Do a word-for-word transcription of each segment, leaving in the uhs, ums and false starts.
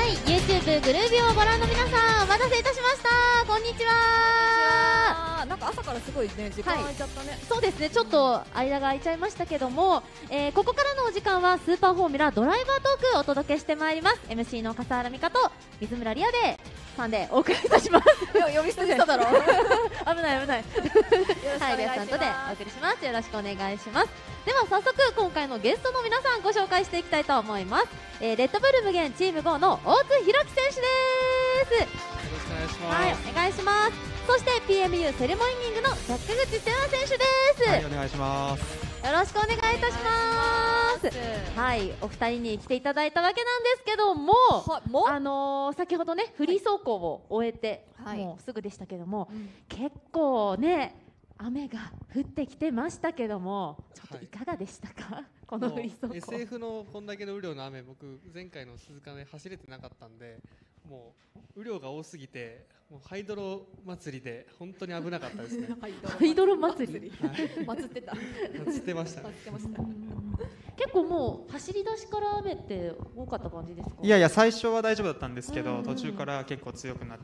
、YouTube グルービをご覧の皆さん、お待たせいたしました。こんにちは。 なんか朝からすごいね、時間空いちゃったね。 はい、そうですね、ちょっと間が空いちゃいましたけども、えー、ここからのお時間はスーパーフォーミュラドライバートークをお届けしてまいります。 エムシー の笠原美香と水村リアでさんでお送りいたします。 いや、呼び捨てしただろ危ない危ないはい、リアさんとでお送りします。よろしくお願いします。では早速今回のゲストの皆さんご紹介していきたいと思います。えー、レッドブル無限チームゴーの大津弘樹選手です。よろしくお願いします。 はい、お願いします。そして ピーエムユー セレモニングの坂口聖奈選手です。 はい、お願いします。 よろしくお願いいたします。はい、お二人に来ていただいたわけなんですけども、もあのー、先ほどねフリー走行を終えて、はい、もうすぐでしたけども、うん、結構ね雨が降ってきてましたけども、ちょっといかがでしたか、はい、このフリー走行。 エスエフ のこんだけの雨量の雨、僕前回の鈴鹿で走れてなかったんで、もう雨量が多すぎて、もうハイドロ祭りで本当に危なかったですね。 ハイドロ祭り、 はい、祭ってた祭ってましたね。 結構もう走り出しから雨って多かった感じですか？ いやいや、最初は大丈夫だったんですけど、途中から結構強くなって、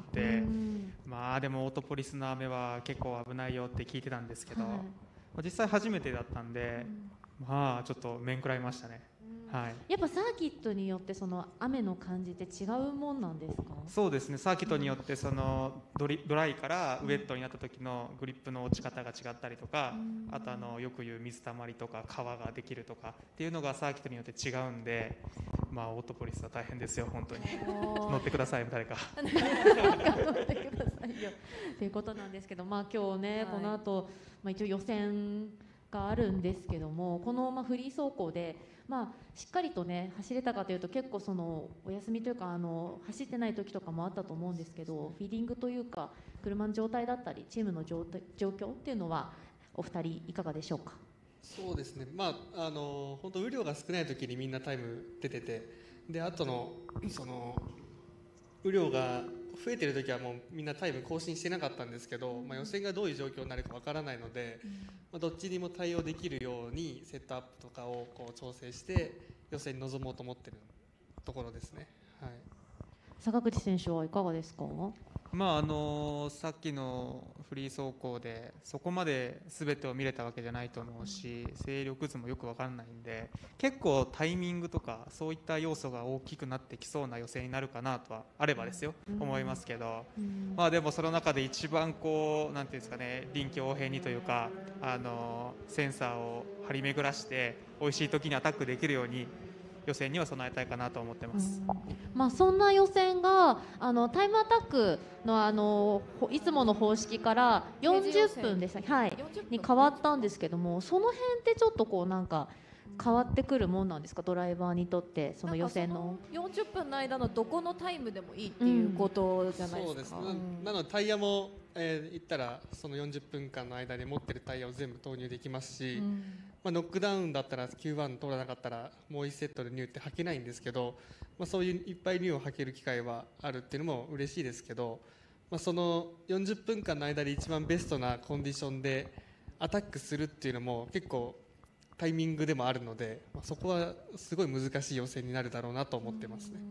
まあでもオートポリスの雨は結構危ないよって聞いてたんですけど、はい、実際初めてだったんで、まあちょっと面食らいましたね。はい、 やっぱサーキットによってその雨の感じって違うもんなんですか？ そうですね、サーキットによってそのドリ、ドライからウェットになった時のグリップの落ち方が違ったりとか、あとあのよく言う水たまりとか川ができるとかっていうのがサーキットによって違うんで、まあオートポリスは大変ですよ本当に。乗ってください誰か。 乗ってくださいよということなんですけど、まあ今日ね、はい、この後、まあ一応予選があるんですけども、このまあフリー走行でまあ、しっかりとね走れたかというと、結構そのお休みというか、あの走ってない時とかもあったと思うんですけど、フィーリングというか車の状態だったりチームの状状況っていうのはお二人いかがでしょうか？ そうですね、まああの本当雨量が少ない時にみんなタイム出てて、で後のその雨量が増えてる時はもうみんなタイム更新してなかったんですけど、まあ、予選がどういう状況になるかわからないので、まあ、どっちにも対応できるようにセットアップとかをこう調整して予選に臨もうと思ってるところですね。はい、 坂口選手はいかがですか？ まああのさっきのフリー走行でそこまで全てを見れたわけじゃないと思うし、勢力図もよく分からないんで、結構タイミングとかそういった要素が大きくなってきそうな予選になるかなとはあればですよ、思いますけど、まあでもその中で一番こうなんていうんですかね、臨機応変にというか、あのセンサーを張り巡らして美味しい時にアタックできるように予選には備えたいかなと思ってます。 まあ、そんな予選があのタイムアタックのあのいつもの方式からよんじゅっぷんでした、はい、に変わったんですけども、その辺ってちょっとこうなんか変わってくるもんなんですか、ドライバーにとって。その予選のよんじゅっぷんの間のどこのタイムでもいいっていうことじゃないですか。 そうですね、なのでタイヤも、えー、言ったらそのよんじゅっぷんかんの間で持ってるタイヤを全部投入できますし、うん、まあ、ノックダウンだったら キューワン 通らなかったらもういちセットでニューって履けないんですけど、まあ、そういういっぱいニューを履ける機会はあるっていうのも嬉しいですけど、まあ、そのよんじゅっぷんかんの間で一番ベストなコンディションでアタックするっていうのも結構タイミングでもあるので、まあ、そこはすごい難しい予選になるだろうなと思ってますね。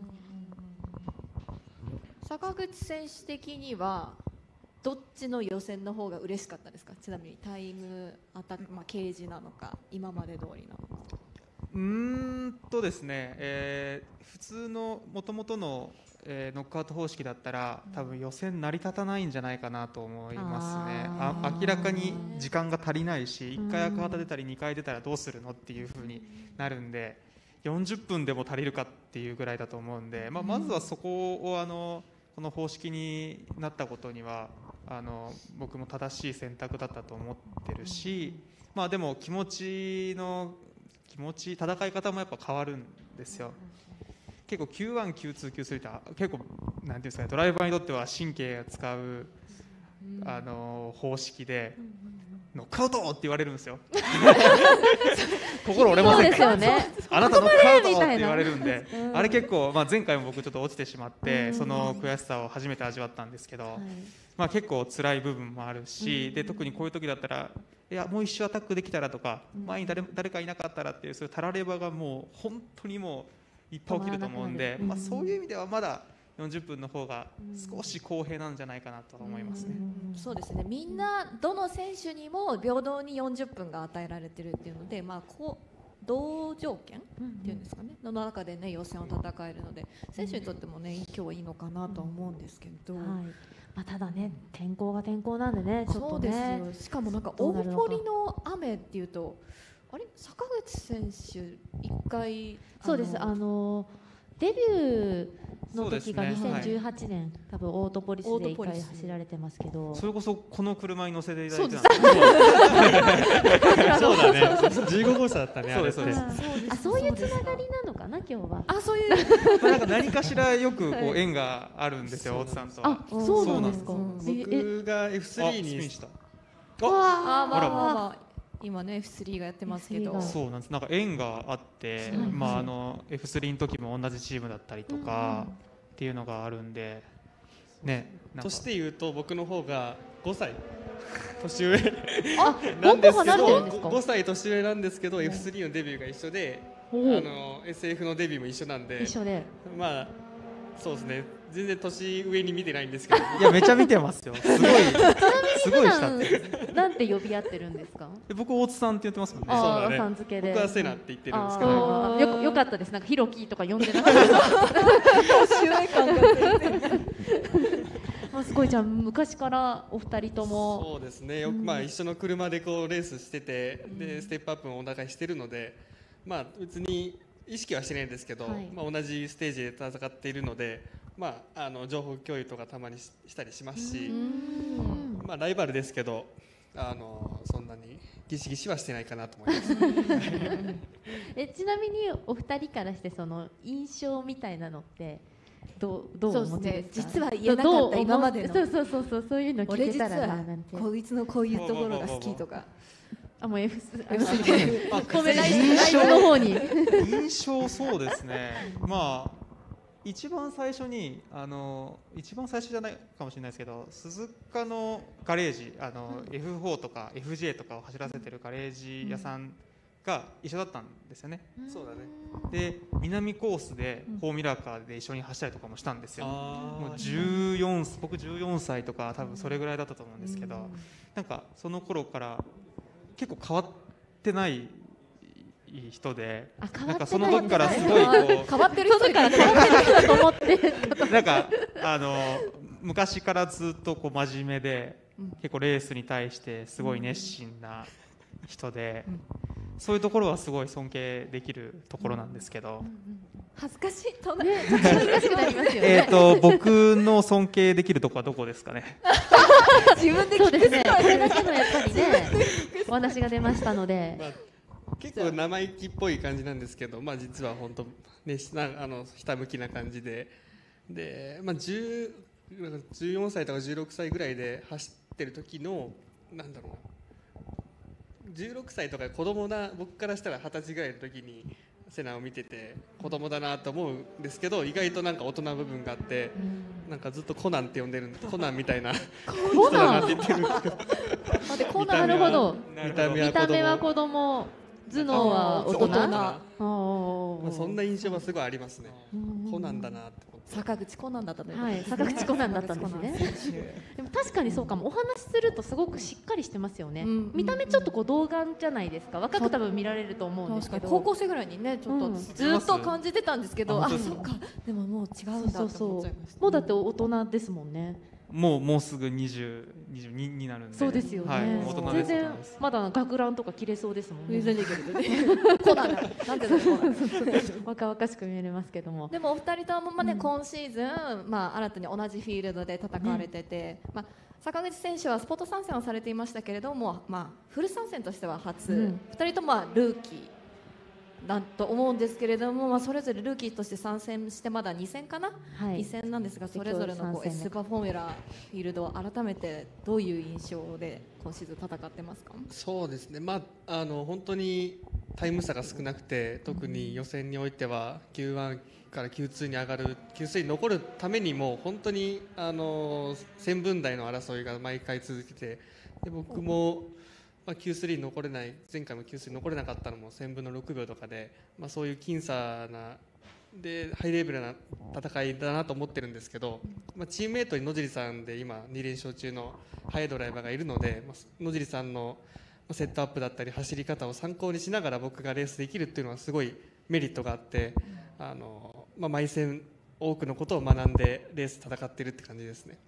坂口選手的にはどっちの予選の方が嬉しかったですか？ちなみにタイムアタック、まあ、ケージなのか今まで通りなのか。 うーんとですね、えー、普通のもともとの、えー、ノックアウト方式だったら多分予選成り立たないんじゃないかなと思いますね。あ明らかに時間が足りないし、いっかい赤旗出たりにかい出たらどうするのっていう風になるんで、よんじゅっぷんでも足りるかっていうぐらいだと思うんで、まあ、まずはそこをあのこの方式になったことにはあの僕も正しい選択だったと思ってるし、まあ、でも気持ちの気持ち戦い方もやっぱ変わるんですよ。結構 キューワン、キューツー、キュースリー って結構なんていうんですかね、ドライバーにとっては神経を使うあの方式でノックアウトって言われるんですよ。心折れませんか？ そうですよね、 あなたノックアウトって言われるんで、うん、あれ結構、まあ、前回も僕ちょっと落ちてしまって、うん、その悔しさを初めて味わったんですけど、はい、まあ、結構辛い部分もあるし、うん、で特にこういう時だったらいやもう一周アタックできたらとか、うん、前に 誰, 誰かいなかったらっていうそういうたらればがもう本当にもういっぱい起きると思うんで、 うんまあ、そういう意味ではまだよんじゅっぷんの方が少し公平なんじゃないかなと思いますね。 うんそうですね。みんなどの選手にも平等によんじゅっぷんが与えられてるっていうので、まあこう同条件っていうんですかね、の中でね予選を戦えるので、選手にとってもね今日はいいのかなとは思うんですけど。 はい、まあ、ただね天候が天候なんでねちょっそうとねですよ。しかもなんか大どうなるのか堀の雨っていうと、あれ坂口選手一回そうですあのデビューの時がそうですねにせんじゅうはちねん、多分オートポリスで一回オートポリス走られてますけど、 それこそこの車に乗せていただいてたんそうですそうだねじゅうご号車だったねあれってそうですそうですあそういうつながりなのかな今日は。 あそういうまあなんか何かしらよくこう縁があるんですよ、大津さんとは。 あそうなんですか。 そうなんですええ僕が エフスリーあスピンにした。 あーまああらまあまあ今ね エフスリー がやってますけど、 エフスリーがそうなんです。なんか縁があって、 はいまああの エフスリー の時も同じチームだったりとかっていうのがあるんで、ね。なんかとして言うと僕の方がごさい年上あなんですけごこ離れてるんどですか。 ごさい年上なんですけど エフスリー のデビューが一緒で、あおおの エスエフ のデビューも一緒なんで、 一緒で。 まあそうですね全然年上に見てないんですけどいやめちゃ見てますよ。すごいすごい普したって。 段なんて呼び合ってるんですか。 で僕大津さんって言ってますもんね。 そうああだねさん付けで。 僕はセナって言ってるんですけあどーよよかったです。なんかヒロキとか呼んでなかった。 年上感が全然まあすごいじゃあ昔からお二人とも。 そうですねよく、まあ、一緒の車でこうレースしてて、でステップアップもお互いしてるので、まあ、別に意識はしてないんですけど、 はいまあ、同じステージで戦っているので、まあ、あの情報共有とかたまにししたりしますし、 うんまあ、ライバルですけどあのそんなにギシギシはしてないかなと思いますえちなみにお二人からしてその印象みたいなのってどうどうそうですお持ちですか。 ね実は言えなかったどう今までのそうそうそうそうそういうの聞俺実けたらなはなんて。 こいつのこういうところが好きとかあもう F スエフスリーごめんライブライブの方に。 印象そうですね。まあ一番最初にあの一番最初じゃないかもしれないですけど、鈴鹿のガレージあの、エフフォー とか エフジェー とかを走らせてるガレージ屋さんが一緒だったんですよね。 そうだねで南コースでフォーミュラーカーで一緒に走ったりとかもしたんですよ。 あもうじゅうよん僕じゅうよんさいとか多分それぐらいだったと思うんですけど、なんかその頃から結構変わってない人で、 あ変なんかわってないその時からすごいこ変わってる人から変わってる人だと思って。 うなんかあの昔からずっとこう真面目で結構レースに対してすごい熱心な人で、そういうところはすごい尊敬できるところなんですけど、 恥ずかしいとなねちょっと恥ずかしくなりますよね。 えっと僕の尊敬できるところはどこですかね。 自分で聞くそうですね。これだけのやっぱりねお話が出ましたので。 まあ結構生意気っぽい感じなんですけど、まあ、実は本当、ね、しなあのひたむきな感じでで、まあ、じゅうなんかじゅうよんさいとかじゅうろくさいぐらいで走ってる時のなんだろうなじゅうろくさいとか子供な僕からしたらはたちぐらいの時にセナを見てて子供だなと思うんですけど、意外となんか大人部分があって、なんかずっとコナンって呼んでるコナンみたいな人だなって言ってるんですけどあでこんなるほど。 見た目は見た目は子供、頭脳は大人。 大人あーまあ、そんな印象はすごいありますね。コナンだなって思って。 坂口コナンだったということはい、 ですね坂口コナンだったんですね。 坂口コナン選手でも確かにそうかも。お話しするとすごくしっかりしてますよね。 うん見た目ちょっとこう童顔じゃないですか。若く多分見られると思うんですけど。 確かに高校生ぐらいにねちょっとうんずっと感じてたんですけど、ああ本当ですかそっかでももう違うんだってそうそうそ思っちゃいうました。 もうだって大人ですもんね。 もうもうすぐにじゅう、にじゅうにになるんで。 そうですよね。 はい、大人です。 全然大人ですまだ学ランとか着れそうですもんね。 全然いけるねコナンだなんていうのコナン若々しく見えますけども。 でもお二人ともまあね、 うん今シーズン、まあ、新たに同じフィールドで戦われてて、まあ、坂口選手はスポット参戦をされていましたけれども、まあ、フル参戦としては初、 うんふたりともまあルーキーだと思うんですけれども、まあ、それぞれルーキーとして参戦してまだに戦かな、 はいに戦なんですが、それぞれのこう今日参戦 S パフォーミュラフィールドを改めてどういう印象で今シーズン戦ってますか？ そうですね。まああの本当にタイム差が少なくて、特に予選においては キューワン から キューツー に上がる キュースリー に残るためにも本当にあの線分台の争いが毎回続けて、で僕も。まあ、キュースリー に残れない前回も キュースリー に残れなかったのもせんぶんのろくびょうとかで、まあ、そういう僅差なでハイレベルな戦いだなと思ってるんですけど、まあ、チームメートに野尻さんで今に連勝中の速いドライバーがいるので、まあ、野尻さんのセットアップだったり走り方を参考にしながら僕がレースできるっていうのはすごいメリットがあって、あの、まあ、毎戦多くのことを学んでレース戦ってるって感じですね。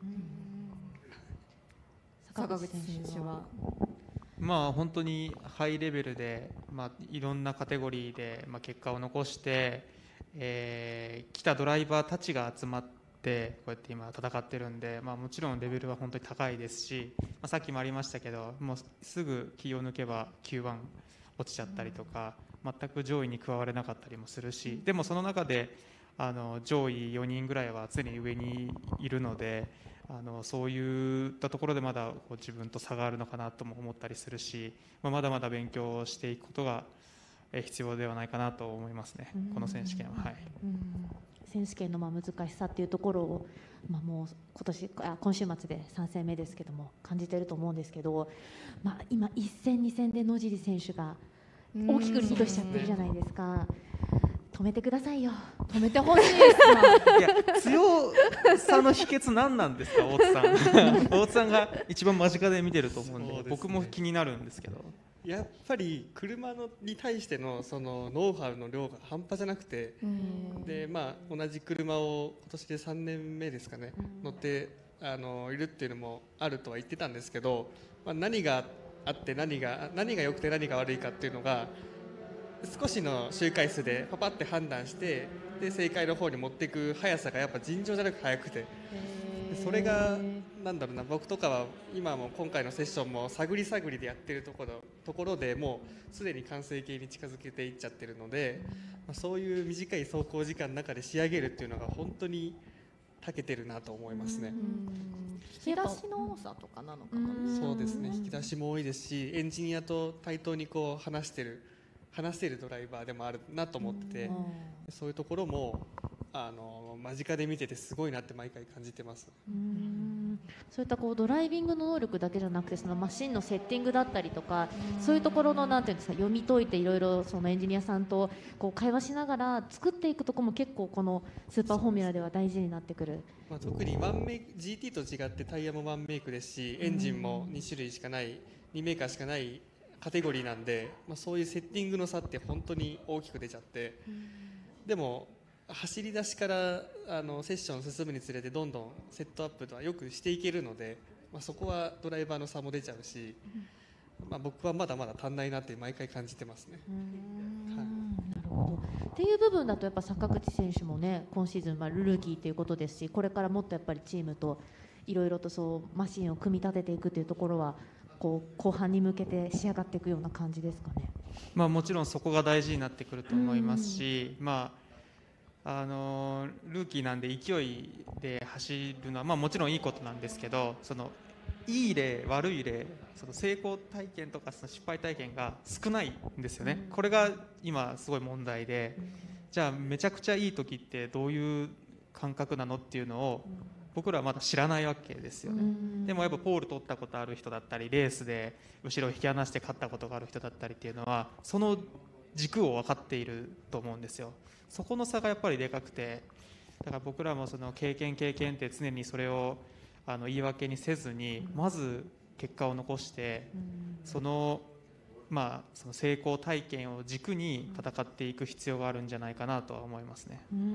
坂口選手はまあ、本当にハイレベルで、まあ、いろんなカテゴリーで、まあ、結果を残して、えー、来たドライバーたちが集まってこうやって今戦ってるんで、まあ、もちろんレベルは本当に高いですし、まあ、さっきもありましたけどもうすぐ気を抜けば キューワン 落ちちゃったりとか、全く上位に加われなかったりもするし、でもその中であの上位よにんぐらいは常に上にいるので、あのそういったところでまだこう自分と差があるのかなとも思ったりするし、まあ、まだまだ勉強していくことが必要ではないかなと思いますね、この選手権は。はい、 選手権のまあ難しさっていうところを、まあ、もう今年あ今週末でさん戦目ですけども感じていると思うんですけど、まあ、今いち戦に戦で野尻選手が大きくリードしちゃってるじゃないですか。止めてくださいよ。 止めてほしいですいや、強さの秘訣何なんですか、大津さん。大津さんが一番間近で見てると思うん で, で、ね、僕も気になるんですけど、 やっぱり車のに対してのそのノウハウの量が半端じゃなくて、で、まあ、同じ車を今年でさんねんめですかね、乗ってあのいるっていうのもあるとは言ってたんですけど、まあ、何があって何が何が良くて何が悪いかっていうのが少しの周回数でパパって判断してで正解の方に持っていく速さがやっぱ尋常じゃなく速くて、でそれがなんだろうな、僕とかは今も今回のセッションも探り探りでやってるところところでもうすでに完成形に近づけていっちゃってるので、まあ、そういう短い走行時間の中で仕上げるっていうのが本当に長けてるなと思いますね。 引き出しの多さとかなのかもね。 そうですね、引き出しも多いですし、エンジニアと対等にこう話してる話せるドライバーでもあるなと思ってて、そういうところもあの間近で見ててすごいなって毎回感じてます。 うーん、そういったこうドライビングの能力だけじゃなくてそのマシンのセッティングだったりとか、そういうところのなんていうんですか、読み解いていろいろそのエンジニアさんとこう会話しながら作っていくところも結構このスーパーフォーミュラでは大事になってくる。 まあ、特にワンメイク ジーティー と違ってタイヤもワンメイクですし、エンジンもに種類しかないにメーカーしかないカテゴリーなんで、まあ、そういうセッティングの差って本当に大きく出ちゃって、でも走り出しからあのセッション進むにつれてどんどんセットアップとはよくしていけるので、まあ、そこはドライバーの差も出ちゃうし、まあ、僕はまだまだ足んないなって毎回感じてますね。 はい、なるほど。っていう部分だとやっぱ坂口選手もね、今シーズンまあルーキーということですし、これからもっとやっぱりチームといろいろとそうマシンを組み立てていくというところはこう後半に向けて仕上がっていくような感じですかね。 まあ、もちろんそこが大事になってくると思いますし、まあ、あのルーキーなんで勢いで走るのは、まあ、もちろんいいことなんですけど、そのいい例悪い例、その成功体験とかその失敗体験が少ないんですよね。これが今すごい問題で、じゃあめちゃくちゃいい時ってどういう感覚なのっていうのを僕らはまだ知らないわけですよね。でもやっぱポール取ったことある人だったり、レースで後ろを引き離して勝ったことがある人だったりっていうのはその軸を分かっていると思うんですよ。そこの差がやっぱりでかくて、だから僕らもその経験経験って常にそれをあの言い訳にせずに、まず結果を残してそのまあ、その成功体験を軸に戦っていく必要があるんじゃないかなとは思いますね。 うん、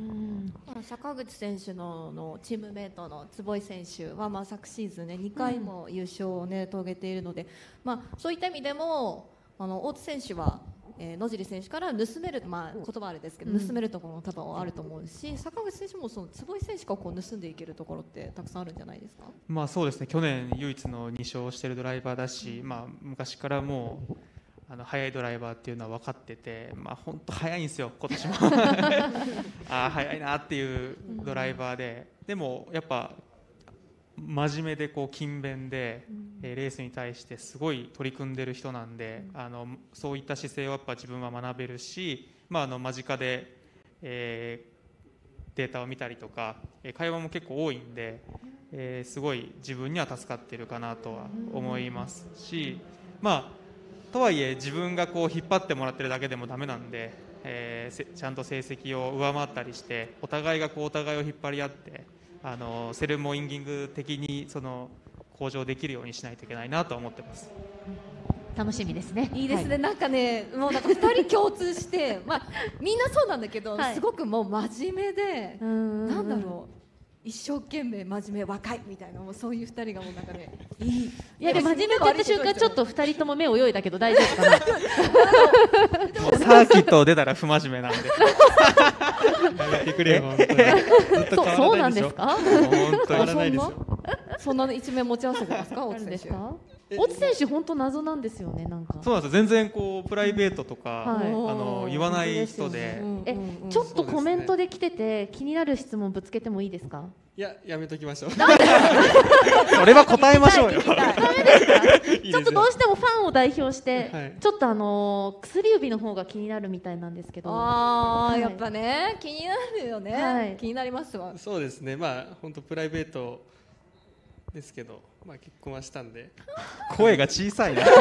坂口選手 の, のチームメートの坪井選手は、まあ、昨シーズン、ね、にかいも優勝を、ね、遂げているので、まあ、そういった意味でもあの大津選手は、えー、野尻選手から盗める、まあ、言葉あれですけど、うん、盗めるところも多分あると思うし、坂口選手もその坪井選手がこう盗んでいけるところってたくさんあるんじゃないですか。 まあ、そうですね、去年唯一のに勝しているドライバーだし、まあ、昔からもうあの速いドライバーっていうのは分かってて、まあ、本当速いんですよ今年もあ速いなっていうドライバーで、でもやっぱ真面目でこう勤勉で、えー、レースに対してすごい取り組んでる人なんで、あのそういった姿勢をやっぱ自分は学べるし、まあ、あの間近で、えー、データを見たりとか、えー、会話も結構多いんで、えー、すごい自分には助かっているかなとは思いますし、まあとはいえ自分がこう引っ張ってもらってるだけでもダメなんで、ええー、ちゃんと成績を上回ったりしてお互いがこうお互いを引っ張り合ってあのセルモインギング的にその向上できるようにしないといけないなと思ってます。 楽しみですね。 いいですね、 はい、 なんかねもうなんかふたり共通して、まあ、みんなそうなんだけど、はい、すごくもう真面目でなんだろう一生懸命真面目若いみたいなもうそういうふたりがもうなんかねいいいやでも真面目って言った瞬間ちょっとふたりとも目を泳いだけど大丈夫かなもうサーキット出たら不真面目なんでやめてくれよ本当にずっと変わらないでしょ。 そうなんですか本当に変わらないですよ。 そんな一面持ち合わせてますか大津選手。 大津選手本当謎なんですよね。なんかそうなんですよ。全然こうプライベートとか、 はい、 あの言わない人で、 えちょっとコメントで来てて気になる質問ぶつけてもいいですか。 いややめときましょう。 それは答えましょうよ。 ダメですか。ちょっとどうしてもファンを代表して、はい、ちょっとあのー、薬指の方が気になるみたいなんですけど。 ああ、はい、やっぱね気になるよね。はい、気になりますわ。 そうですね。まあ本当プライベートですけど、まあ結婚はしたんで。 声が小さいな。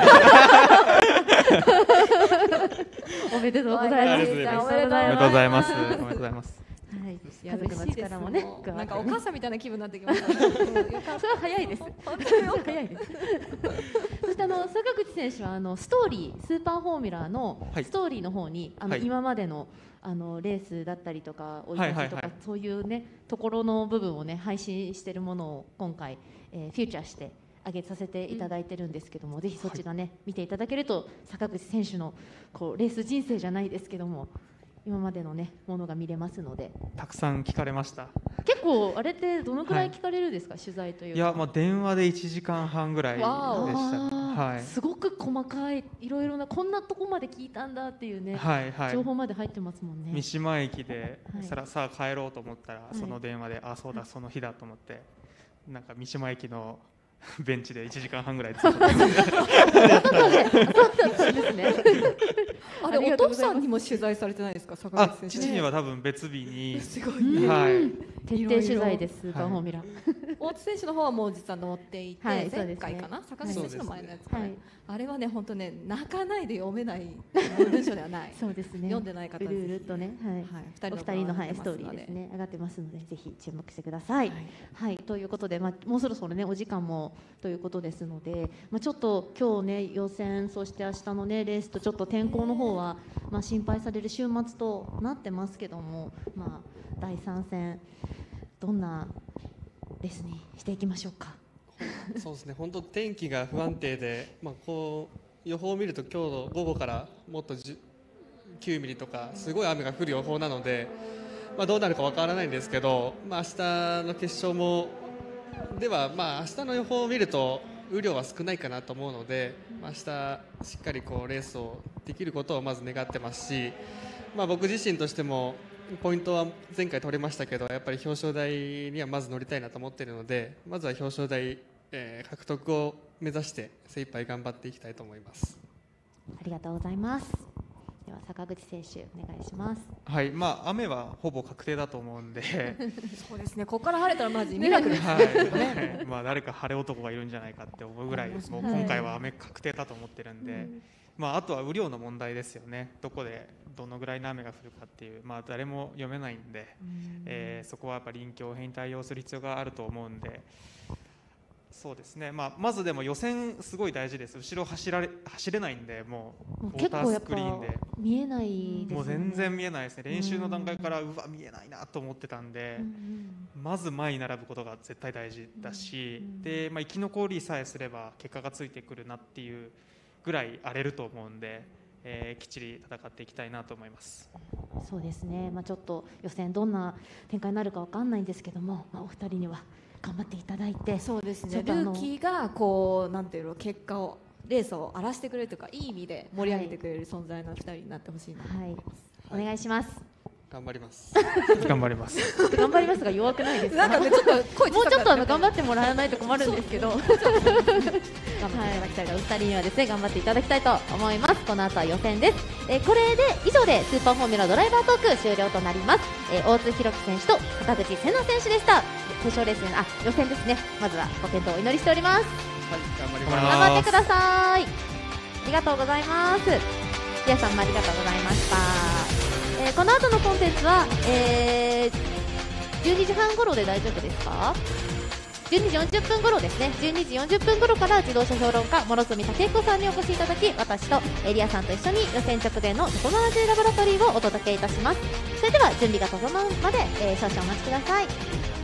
おめでとうございます。 おめでとうございます。おめでとうございます。 はい、家族の力もね、 なんかお母さんみたいな気分になってきました。 それは早いです。早いです。そしてあの坂口選手はあのストーリースーパーフォーミュラーのストーリーの方に、はい、あの、はい、今までのあのレースだったりとか追い出しとかそういうねところの部分をね配信しているものを今回、えー、フューチャーして上げさせていただいてるんですけども、うん、ぜひそちらね、はい、見ていただけると坂口選手のこうレース人生じゃないですけども。今までのねものが見れますのでたくさん聞かれました。 結構あれってどのくらい聞かれるんですか、はい、取材というか。 いやまあ電話でいちじかんはんぐらいでした、 はい、すごく細かいいろいろなこんなとこまで聞いたんだっていうね、はいはい、情報まで入ってますもんね。 三島駅で、はい、さ, さあ帰ろうと思ったら、はい、その電話であそうだその日だと思って、なんか三島駅のベンチでいちじかんはんぐらいずっとあれお父さんにも取材されてないですか坂口選手。 父には多分別日にすごいね、 はい、 徹底取材です。スーパーフォーミュラ大津選手の方はもう実は乗っていて、はい、前回かな、ね、坂口選手の前のやつか、ね、はい、あれはね本当ね泣かないで読めない文章ではないそうですね、 読んでない方うるうるとね、はいはい、ふたりのお二人の、はい、ストーリーですね上がってますのでぜひ注目してください、はいはい、ということで、まあ、もうそろそろねお時間もということですので、まあ、ちょっと今日ね予選そして明日のねレースとちょっと天候の方は、まあ、心配される週末となってますけども、まあ、だいさん戦どんなレースにしていきましょうか。 そうですね、本当天気が不安定で、まあ、こう予報を見ると今日の午後からもっときゅうミリとかすごい雨が降る予報なので、まあ、どうなるかわからないんですけど、まあ、明日の決勝もでは、まあ、明日の予報を見ると雨量は少ないかなと思うので、まあ、明日しっかりこうレースをできることをまず願ってますし、まあ、僕自身としてもポイントは前回取れましたけどやっぱり表彰台にはまず乗りたいなと思っているので、まずは表彰台、えー、獲得を目指して精一杯頑張っていきたいと思います。 ありがとうございます。では坂口選手お願いします。 はい、まあ雨はほぼ確定だと思うんでそうですね、ここから晴れたらマジミラクルですね、 はい、まあ誰か晴れ男がいるんじゃないかって思うぐらい、もう今回は雨確定だと思ってるんで、はい、まあ、あとは雨量の問題ですよね。どこでどのぐらいの雨が降るかっていう、まあ、誰も読めないんで、えー、そこはやっぱり臨機応変に対応する必要があると思うんで、そうですね、まあ、まずでも予選すごい大事です。後ろ走られ走れないんで、もうウォータースクリーンで見えないですね。 もう全然見えないですね。練習の段階からうわ見えないなと思ってたんで、まず前に並ぶことが絶対大事だし、で、まあ、生き残りさえすれば結果がついてくるなっていうぐらい荒れると思うんで、えー、きっちり戦っていきたいなと思います。 そうですね、まあ、ちょっと予選どんな展開になるかわかんないんですけども、まあ、お二人には頑張っていただいて、 そうですね、ルーキーがこうなんていうの結果をレースを荒らしてくれるというかいい意味で盛り上げてくれる存在のふたりになってほしいなと思います、 はい、お願いします。 頑張ります頑張ります頑張りますが弱くないですか。 なんかね、ちょっと声もうちょっとあの頑張ってもらわないと困るんですけど頑張っていただきたいと、お二人にはですね頑張っていただきたいと思います。この後は予選です。えー、これで以上でスーパーフォーミュラドライバートーク終了となります。えー、大津弘樹選手と坂口瀬奈選手でした。決勝レースあ予選ですね。まずはご健闘をお祈りしております。はい、 頑張ります。 頑張ってください。ありがとうございます。皆さんもありがとうございました。 えー、この後のコンテンツは、えー、じゅうにじはん頃で大丈夫ですか？じゅうにじよんじゅっぷん頃ですね。じゅうにじよんじゅっぷん頃から自動車評論家諸角武彦さんにお越しいただき、私とエリアさんと一緒に予選直前のテクノロジーラボラトリーをお届けいたします。それでは準備が整うまで、えー、少々お待ちください。